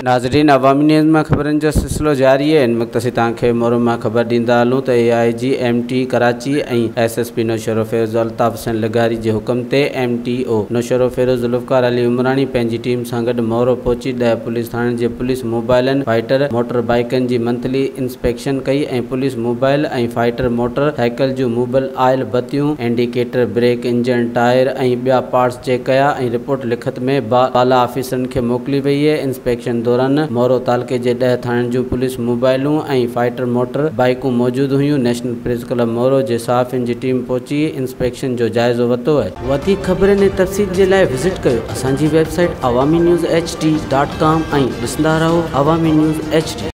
नाज़रीन, अवामी न्यूज़ में ख़बरनि जो सिलसिलो जारी है। इन वक्त तव्हांखे मोर में ख़बर ॾींदा हलूं त AIG MT कराची ऐं SSP नौशरो फ़िरोज़ अल्ताफ़ हुसैन लगारी जे हुक्म ते MTO नौशरो फ़िरोज़ ज़ुल्फ़कार अली उमरानी पंहिंजी टीम सां गॾु मोरो पहुची 10 पुलिस थाणनि जे पुलिस मोबाइलनि फाइटर मोटर बाइकनि जी मंथली इंस्पेक्शन कई ऐं पुलिस मोबाइल ऐं फाइटर मोटर साइकिल जूं मोबाइल आयल बत्तियूं इंडिकेटर ब्रेक इंजन टायर ऐं ॿिया पार्ट्स चेक कया ऐं रिपोर्ट लिखत में बाला ऑफिसरनि खे मोकिली वई है। इंस्पेक्शन दौरान मोरो तालुके जे 10 थाणनि जूं पुलिस मोबाइलूं ऐं फाइटर मोटर बाइकूं मौजूद हुयूं। नेशनल प्रेस क्लब मोरो जे सहाफ़ियुनि जी टीम पहुची इंस्पेक्शन जो जाइज़ो वरितो आहे। वधीक ख़बरनि ऐं तफ़सील जे लाइ विज़िट कयो असांजी वेबसाइट awamiNewsHD.com ऐं ॾिसंदा रहो अवामी न्यूज़ HD।